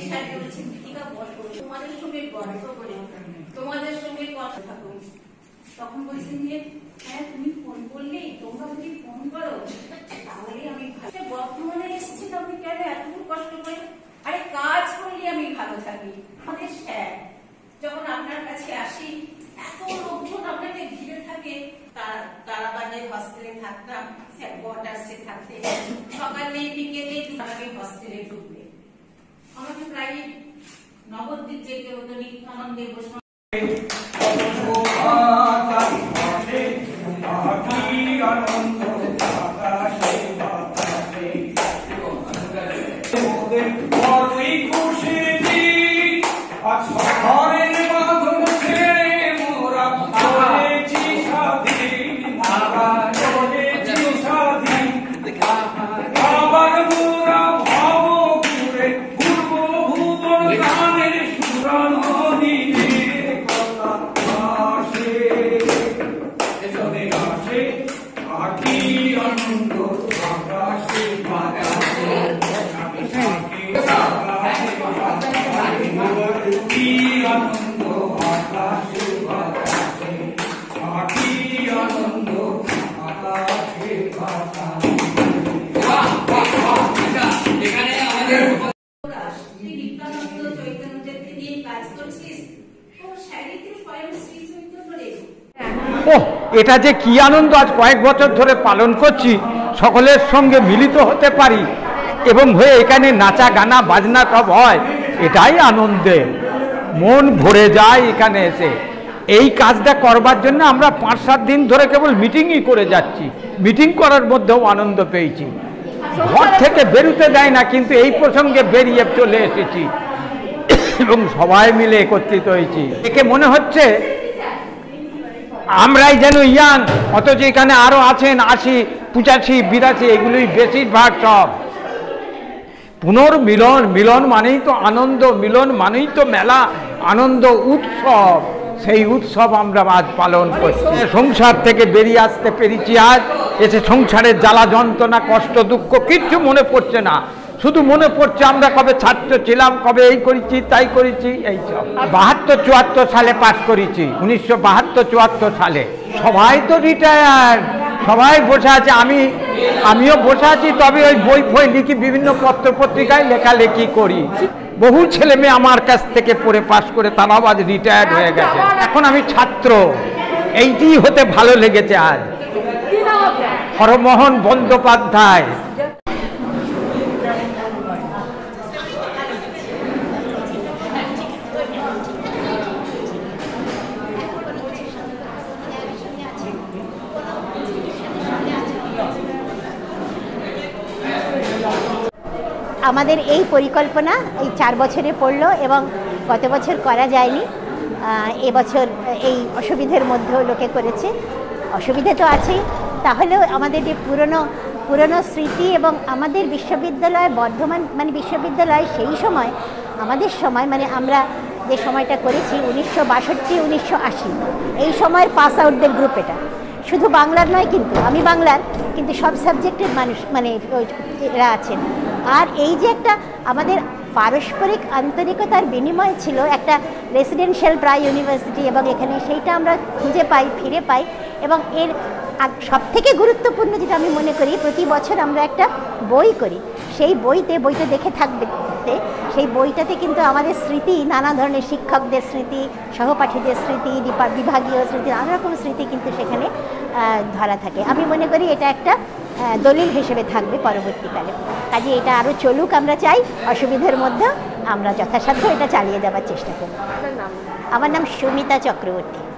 স্যারকে বলছি দীপিকা বসো, তোমাদের সঙ্গে গল্প করে তোমাদের সঙ্গে কথা থাকুন। তখন বলছেন যে হ্যাঁ তুমি ফোন করলে, তোমরা যদি ফোন করো তাহলে আমি বর্তমানে এসেছি, আপনি কেন এত কষ্ট করে? আরে কাজ করলে আমি ভালো থাকি। আমাদের স্যার যখন আপনার কাছে আসি, এত লোকজন আপনাকে ঘিরে থাকে। তারাবাগের হস্টেলে থাকতাম, স্যার কোয়ার্টার্সে থাকতে সকালে বিকেলে আগে হস্টেলে ঢুকবে। আমাকে প্রায় নবদ্বীপ যেতে হতো নিত্যানন্দে বসে। এটা যে কি আনন্দ, আজ কয়েক বছর ধরে পালন করছি, সকলের সঙ্গে মিলিত হতে পারি এবং হয়ে এখানে নাচা গানা বাজনা সব হয়, এটাই আনন্দে মন ভরে যায় এখানে এসে। এই কাজটা করবার জন্য আমরা 5-7 দিন ধরে কেবল মিটিংই করে যাচ্ছি, মিটিং করার মধ্যেও আনন্দ পেয়েছি। ঘর থেকে বেরোতে দেয় না, কিন্তু এই প্রসঙ্গে বেরিয়ে চলে এসেছি এবং সবাই মিলে একত্রিত হয়েছি। একে মনে হচ্ছে আমরাই যেন ইয়াং, অথচ এখানে আরো আছেন 80, 85, 82, এগুলোই বেশিরভাগ সব পুনর্মিলন। মিলন মানেই তো আনন্দ, মিলন মানেই তো মেলা, আনন্দ উৎসব। সেই উৎসব আমরা আজ পালন করছি। সংসার থেকে বেরিয়ে আসতে পেরেছি, আজ এসে সংসারের জ্বালা যন্ত্রণা কষ্ট দুঃখ কিচ্ছু মনে পড়ছে না, শুধু মনে পড়ছে আমরা কবে ছাত্র ছিলাম, কবে এই করেছি তাই করেছি। এইসব 72-74 সালে পাস করেছি, 1972-74 সালে। সবাই তো রিটায়ার্ড, সবাই বসে আছে, আমিও বসে আছি। তবে ওই বই ফই লিখি, বিভিন্ন পত্র পত্রিকায় লেখালেখি করি। বহু ছেলে মেয়ে আমার কাছ থেকে পড়ে পাস করে তারাও আজ রিটায়ার্ড হয়ে গেছে। এখন আমি ছাত্র, এইটি হতে ভালো লেগেছে। আজ হরমোহন বন্দ্যোপাধ্যায় আমাদের এই পরিকল্পনা এই 4 বছরে পড়লো এবং গত বছর করা যায়নি। এবছর এই অসুবিধার মধ্যেও লোকে করেছে। অসুবিধা তো আছেই, তাহলেও আমাদের যে পুরনো স্মৃতি এবং আমাদের বিশ্ববিদ্যালয়, বর্ধমান মানে বিশ্ববিদ্যালয় সেই সময়, আমাদের সময় মানে আমরা যে সময়টা করেছি 1962-1980, এই সময়ের পাস আউটদের গ্রুপ। এটা শুধু বাংলার নয়, কিন্তু আমি বাংলার, কিন্তু সব সাবজেক্টের মানুষ মানে এরা আছেন। আর এই যে একটা আমাদের পারস্পরিক আন্তরিকতার বিনিময় ছিল, একটা রেসিডেন্সিয়াল প্রায় ইউনিভার্সিটি, এবং এখানে সেইটা আমরা খুঁজে পাই, ফিরে পাই। এবং এর সবথেকে গুরুত্বপূর্ণ যেটা আমি মনে করি, প্রতি বছর আমরা একটা বই করি, সেই বইটা দেখে থাকবে, সেই বইটাতে কিন্তু আমাদের স্মৃতি, নানা ধরনের শিক্ষকদের স্মৃতি, সহপাঠীদের স্মৃতি, বিভাগীয় স্মৃতি, নানা রকম স্মৃতি কিন্তু সেখানে ধরা থাকে। আমি মনে করি এটা একটা দলিল হিসেবে থাকবে পরবর্তীকালে। কাজে এটা আরও চলুক আমরা চাই, অসুবিধার মধ্যে আমরা যথাসাধ্য এটা চালিয়ে যাওয়ার চেষ্টা করি। আমার নাম সুমিতা চক্রবর্তী।